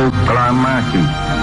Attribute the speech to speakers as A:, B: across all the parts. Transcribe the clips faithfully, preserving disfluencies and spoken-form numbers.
A: Proklamasi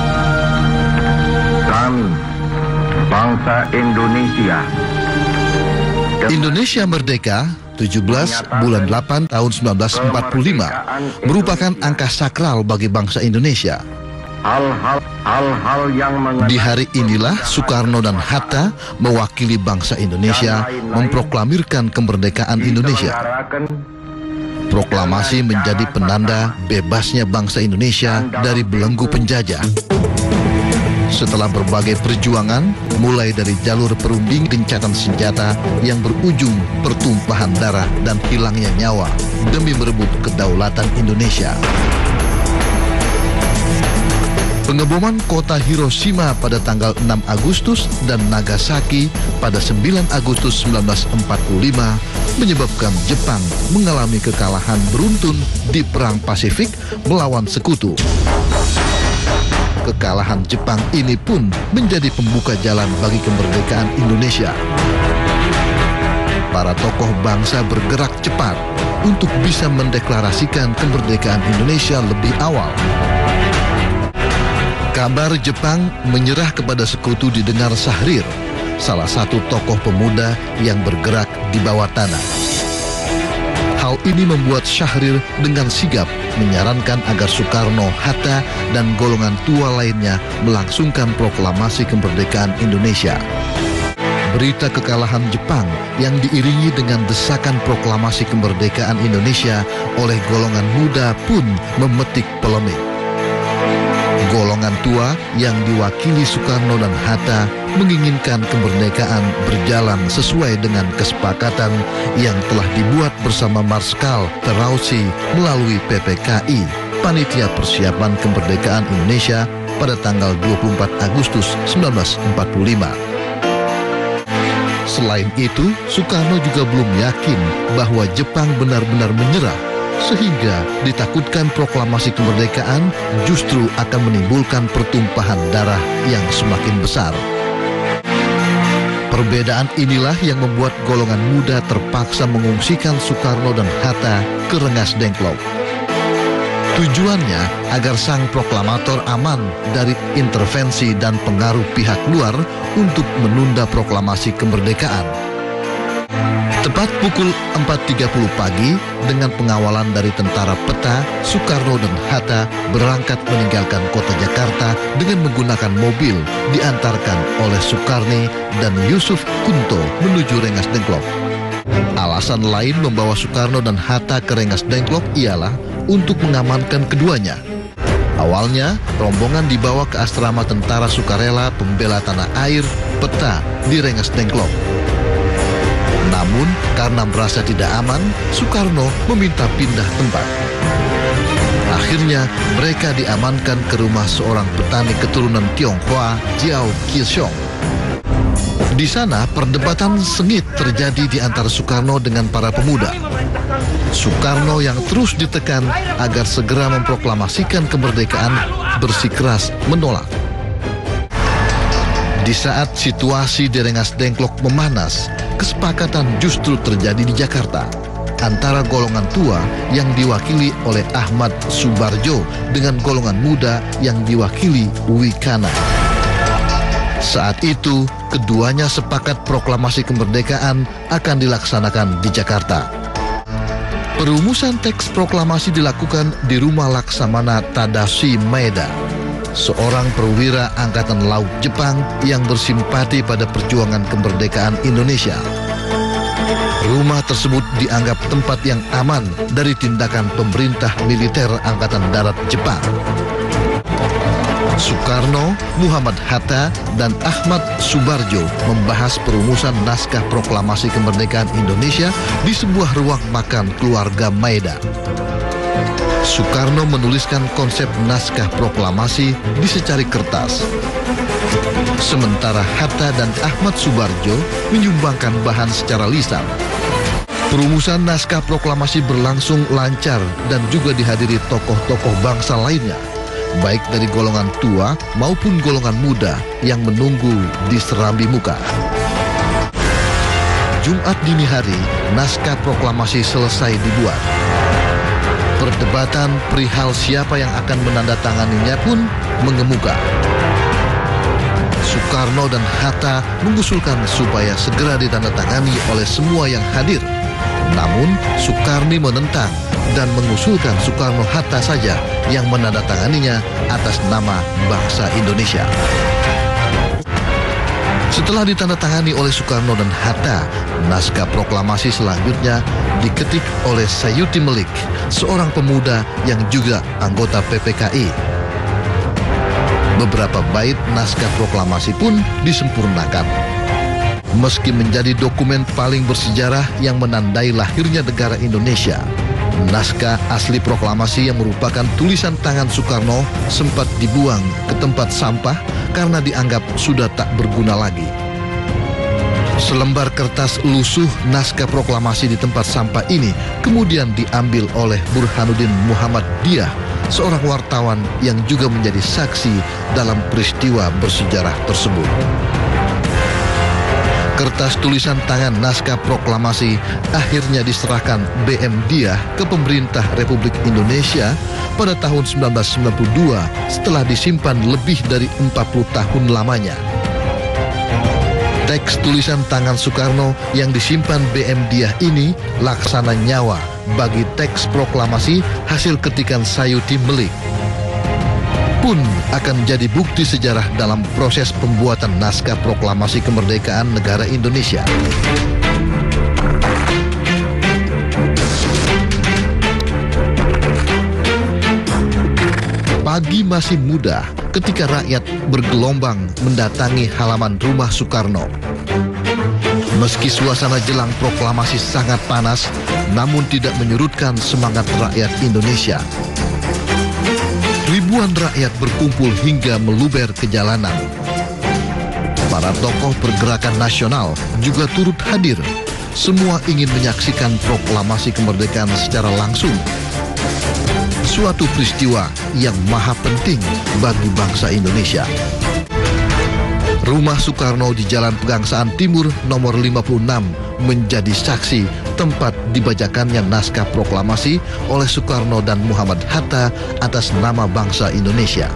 A: kami, bangsa Indonesia.
B: Indonesia Merdeka tujuh belas bulan delapan tahun sembilan belas empat puluh lima merupakan angka sakral bagi bangsa Indonesia.
A: Hal-hal hal-hal yang
B: Di hari inilah Soekarno dan Hatta mewakili bangsa Indonesia memproklamirkan kemerdekaan Indonesia. Proklamasi menjadi penanda bebasnya bangsa Indonesia dari belenggu penjajah. Setelah berbagai perjuangan, mulai dari jalur perunding gencatan senjata yang berujung pertumpahan darah dan hilangnya nyawa demi merebut kedaulatan Indonesia. Pengeboman kota Hiroshima pada tanggal enam Agustus dan Nagasaki pada sembilan Agustus sembilan belas empat puluh lima menyebabkan Jepang mengalami kekalahan beruntun di Perang Pasifik melawan sekutu. Kekalahan Jepang ini pun menjadi pembuka jalan bagi kemerdekaan Indonesia. Para tokoh bangsa bergerak cepat untuk bisa mendeklarasikan kemerdekaan Indonesia lebih awal. Kabar Jepang menyerah kepada sekutu didengar Syahrir, salah satu tokoh pemuda yang bergerak di bawah tanah. Hal ini membuat Syahrir dengan sigap menyarankan agar Soekarno, Hatta, dan golongan tua lainnya melangsungkan proklamasi kemerdekaan Indonesia. Berita kekalahan Jepang yang diiringi dengan desakan proklamasi kemerdekaan Indonesia oleh golongan muda pun memetik polemik. Golongan tua yang diwakili Soekarno dan Hatta menginginkan kemerdekaan berjalan sesuai dengan kesepakatan yang telah dibuat bersama Marskal Terauchi melalui P P K I, Panitia Persiapan Kemerdekaan Indonesia, pada tanggal dua puluh empat Agustus sembilan belas empat puluh lima. Selain itu, Soekarno juga belum yakin bahwa Jepang benar-benar menyerah, sehingga ditakutkan proklamasi kemerdekaan justru akan menimbulkan pertumpahan darah yang semakin besar. Perbedaan inilah yang membuat golongan muda terpaksa mengungsikan Soekarno dan Hatta ke Rengas Dengklok. Tujuannya agar sang proklamator aman dari intervensi dan pengaruh pihak luar untuk menunda proklamasi kemerdekaan. Tepat pukul empat tiga puluh pagi, dengan pengawalan dari tentara peta, Soekarno dan Hatta berangkat meninggalkan kota Jakarta dengan menggunakan mobil diantarkan oleh Soekarni dan Yusuf Kunto menuju Rengas Dengklok. Alasan lain membawa Soekarno dan Hatta ke Rengas Dengklok ialah untuk mengamankan keduanya. Awalnya, rombongan dibawa ke asrama tentara sukarela pembela tanah air peta di Rengas Dengklok. Namun, karena merasa tidak aman, Soekarno meminta pindah tempat. Akhirnya, mereka diamankan ke rumah seorang petani keturunan Tionghoa, Jiao Qixiong. Di sana, perdebatan sengit terjadi di antara Soekarno dengan para pemuda. Soekarno yang terus ditekan agar segera memproklamasikan kemerdekaan bersikeras menolak. Di saat situasi di Rengas Dengklok memanas, kesepakatan justru terjadi di Jakarta antara golongan tua yang diwakili oleh Ahmad Subarjo dengan golongan muda yang diwakili Wikana. Saat itu, keduanya sepakat proklamasi kemerdekaan akan dilaksanakan di Jakarta. Perumusan teks proklamasi dilakukan di rumah Laksamana Tadashi Maeda, seorang perwira Angkatan Laut Jepang yang bersimpati pada perjuangan kemerdekaan Indonesia. Rumah tersebut dianggap tempat yang aman dari tindakan pemerintah militer Angkatan Darat Jepang. Soekarno, Muhammad Hatta, dan Ahmad Subarjo membahas perumusan naskah proklamasi kemerdekaan Indonesia di sebuah ruang makan keluarga Maeda. Soekarno menuliskan konsep naskah proklamasi di secari kertas. Sementara Hatta dan Ahmad Subarjo menyumbangkan bahan secara lisan. Perumusan naskah proklamasi berlangsung lancar dan juga dihadiri tokoh-tokoh bangsa lainnya, baik dari golongan tua maupun golongan muda yang menunggu di serambi muka. Jumat dini hari, naskah proklamasi selesai dibuat. Perdebatan perihal siapa yang akan menandatanganinya pun mengemuka. Soekarno dan Hatta mengusulkan supaya segera ditandatangani oleh semua yang hadir. Namun Soekarni menentang dan mengusulkan Soekarno-Hatta saja yang menandatanganinya atas nama bangsa Indonesia. Setelah ditandatangani oleh Soekarno dan Hatta, naskah proklamasi selanjutnya diketik oleh Sayuti Melik, seorang pemuda yang juga anggota P P K I. Beberapa bait naskah proklamasi pun disempurnakan. Meski menjadi dokumen paling bersejarah yang menandai lahirnya negara Indonesia, naskah asli proklamasi yang merupakan tulisan tangan Soekarno sempat dibuang ke tempat sampah karena dianggap sudah tak berguna lagi. Selembar kertas lusuh naskah proklamasi di tempat sampah ini kemudian diambil oleh Burhanuddin Muhammad Diah, seorang wartawan yang juga menjadi saksi dalam peristiwa bersejarah tersebut. Kertas tulisan tangan naskah proklamasi akhirnya diserahkan B M Diah ke pemerintah Republik Indonesia pada tahun sembilan belas sembilan puluh dua setelah disimpan lebih dari empat puluh tahun lamanya. Teks tulisan tangan Soekarno yang disimpan B M Diah ini laksana nyawa bagi teks proklamasi hasil ketikan Sayuti Melik, pun akan jadi bukti sejarah dalam proses pembuatan naskah proklamasi kemerdekaan negara Indonesia. Pagi masih muda ketika rakyat bergelombang mendatangi halaman rumah Soekarno. Meski suasana jelang proklamasi sangat panas, namun tidak menyurutkan semangat rakyat Indonesia. Ribuan rakyat berkumpul hingga meluber ke jalanan. Para tokoh pergerakan nasional juga turut hadir. Semua ingin menyaksikan proklamasi kemerdekaan secara langsung. Suatu peristiwa yang maha penting bagi bangsa Indonesia. Rumah Soekarno di Jalan Pegangsaan Timur nomor lima puluh enam menjadi saksi tempat dibacakannya naskah proklamasi oleh Soekarno dan Muhammad Hatta atas nama bangsa Indonesia.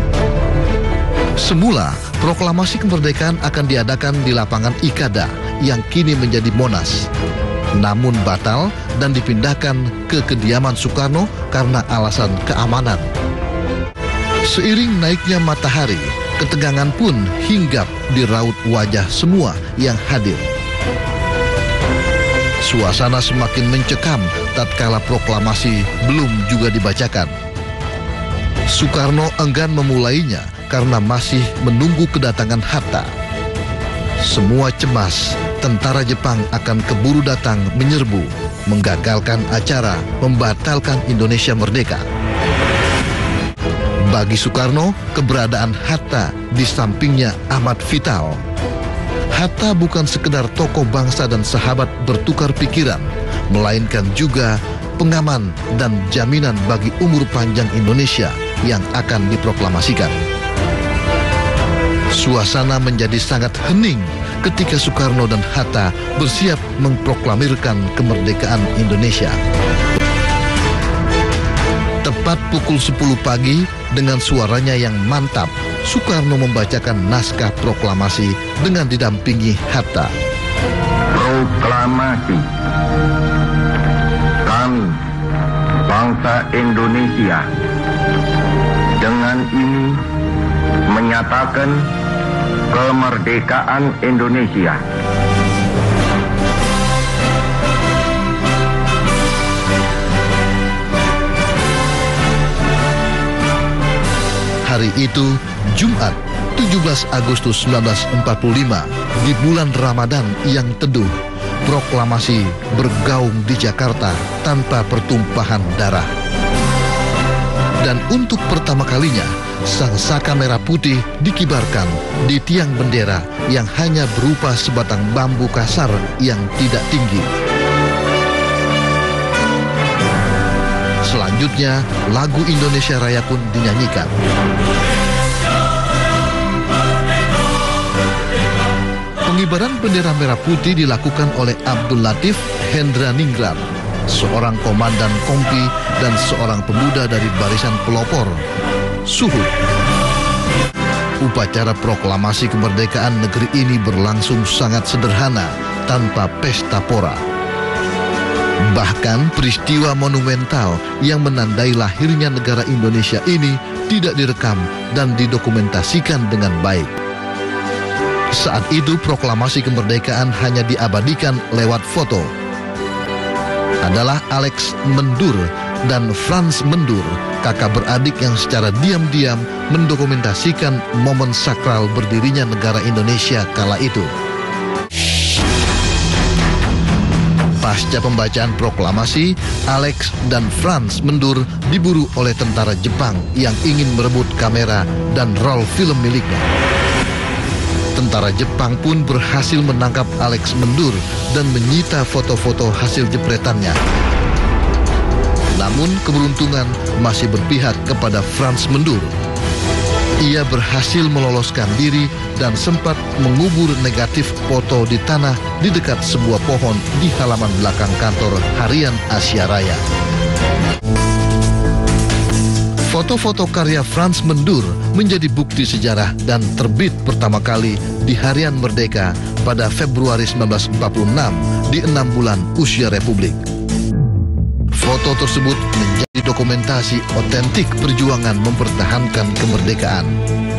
B: Semula, proklamasi kemerdekaan akan diadakan di lapangan Ikada yang kini menjadi Monas. Namun batal dan dipindahkan ke kediaman Soekarno karena alasan keamanan. Seiring naiknya matahari, ketegangan pun hinggap di raut wajah semua yang hadir. Suasana semakin mencekam tatkala proklamasi belum juga dibacakan. Soekarno enggan memulainya karena masih menunggu kedatangan Hatta. Semua cemas tentara Jepang akan keburu datang menyerbu, menggagalkan acara, membatalkan Indonesia merdeka. Bagi Soekarno, keberadaan Hatta di sampingnya amat vital. Hatta bukan sekedar tokoh bangsa dan sahabat bertukar pikiran, melainkan juga pengaman dan jaminan bagi umur panjang Indonesia yang akan diproklamasikan. Suasana menjadi sangat hening ketika Soekarno dan Hatta bersiap memproklamirkan kemerdekaan Indonesia. Tepat pukul sepuluh pagi, dengan suaranya yang mantap, Soekarno membacakan naskah proklamasi dengan didampingi Hatta.
A: Proklamasi. Kami, bangsa Indonesia, dengan ini menyatakan kemerdekaan Indonesia.
B: Hari itu, Jumat, tujuh belas Agustus seribu sembilan ratus empat puluh lima, di bulan Ramadan yang teduh, proklamasi bergaung di Jakarta tanpa pertumpahan darah. Dan untuk pertama kalinya, sang saka merah putih dikibarkan di tiang bendera yang hanya berupa sebatang bambu kasar yang tidak tinggi. Selanjutnya, lagu Indonesia Raya pun dinyanyikan. Pengibaran bendera merah putih dilakukan oleh Abdul Latif Hendra Ningrat, seorang komandan kompi dan seorang pemuda dari barisan pelopor, Suhud. Upacara proklamasi kemerdekaan negeri ini berlangsung sangat sederhana, tanpa pesta pora. Bahkan peristiwa monumental yang menandai lahirnya negara Indonesia ini tidak direkam dan didokumentasikan dengan baik. Saat itu proklamasi kemerdekaan hanya diabadikan lewat foto. Adalah Alex Mendur dan Franz Mendur, kakak beradik yang secara diam-diam mendokumentasikan momen sakral berdirinya negara Indonesia kala itu. Pasca pembacaan proklamasi, Alex dan Franz Mendur diburu oleh tentara Jepang yang ingin merebut kamera dan roll film miliknya. Tentara Jepang pun berhasil menangkap Alex Mendur dan menyita foto-foto hasil jepretannya. Namun keberuntungan masih berpihak kepada Franz Mendur. Ia berhasil meloloskan diri dan sempat mengubur negatif foto di tanah di dekat sebuah pohon di halaman belakang kantor Harian Asia Raya. Foto-foto karya Franz Mendur menjadi bukti sejarah dan terbit pertama kali di Harian Merdeka pada Februari seribu sembilan ratus empat puluh enam di enam bulan usia Republik. Foto tersebut menjadi dokumentasi otentik perjuangan mempertahankan kemerdekaan.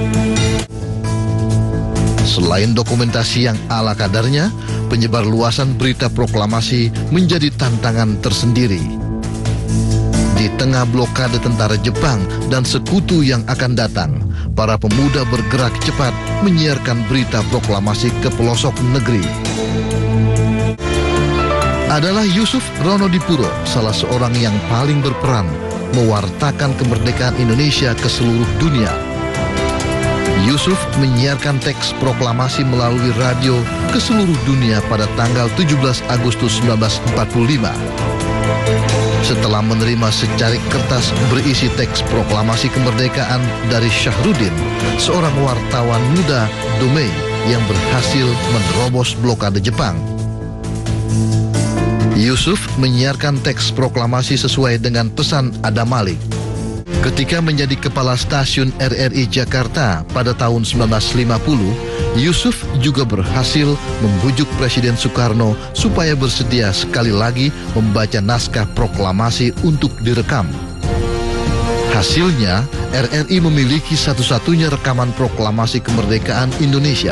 B: Selain dokumentasi yang ala kadarnya, penyebar luasan berita proklamasi menjadi tantangan tersendiri. Di tengah blokade tentara Jepang dan sekutu yang akan datang, para pemuda bergerak cepat menyiarkan berita proklamasi ke pelosok negeri. Adalah Yusuf Ronodipuro, salah seorang yang paling berperan mewartakan kemerdekaan Indonesia ke seluruh dunia. Yusuf menyiarkan teks proklamasi melalui radio ke seluruh dunia pada tanggal tujuh belas Agustus seribu sembilan ratus empat puluh lima. Setelah menerima secarik kertas berisi teks proklamasi kemerdekaan dari Syahrudin, seorang wartawan muda Domei yang berhasil menerobos blokade Jepang. Yusuf menyiarkan teks proklamasi sesuai dengan pesan Adam Malik. Ketika menjadi kepala stasiun R R I Jakarta pada tahun seribu sembilan ratus lima puluh, Yusuf juga berhasil membujuk Presiden Soekarno supaya bersedia sekali lagi membaca naskah proklamasi untuk direkam. Hasilnya, R R I memiliki satu-satunya rekaman proklamasi kemerdekaan Indonesia.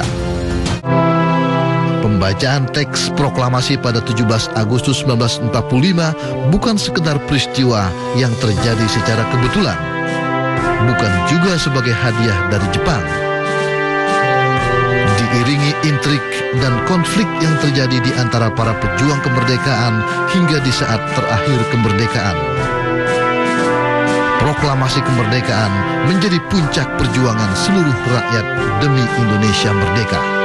B: Pembacaan teks proklamasi pada tujuh belas Agustus seribu sembilan ratus empat puluh lima bukan sekedar peristiwa yang terjadi secara kebetulan, bukan juga sebagai hadiah dari Jepang. Diiringi intrik dan konflik yang terjadi di antara para pejuang kemerdekaan hingga di saat terakhir kemerdekaan. Proklamasi kemerdekaan menjadi puncak perjuangan seluruh rakyat demi Indonesia merdeka.